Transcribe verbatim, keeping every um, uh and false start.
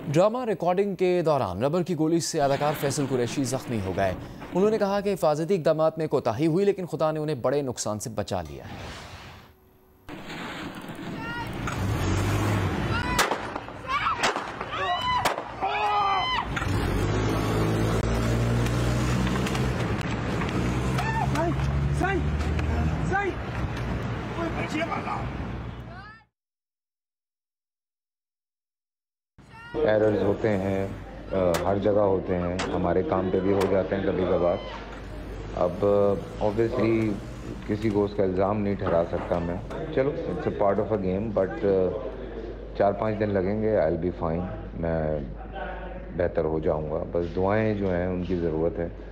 Drama recording के दौरान rubber की गोली से अदाकार फैसल कुरैशी जख्मी हो गए। उन्होंने कहा कि हिफाजती इक़दामात में कोताही हुई, लेकिन खुदा ने उन्हें बड़े नुकसान से बचा लिया है। एरर्स होते हैं, आ, हर जगह होते हैं, हमारे काम पे भी हो जाते हैं कभी कभार। अब ऑब्वियसली किसी को उसका इल्ज़ाम नहीं ठहरा सकता मैं। चलो, it's a part of a game, but चार पाँच दिन लगेंगे, आई विल बी फाइन। मैं बेहतर हो जाऊंगा, बस दुआएं जो हैं उनकी ज़रूरत है।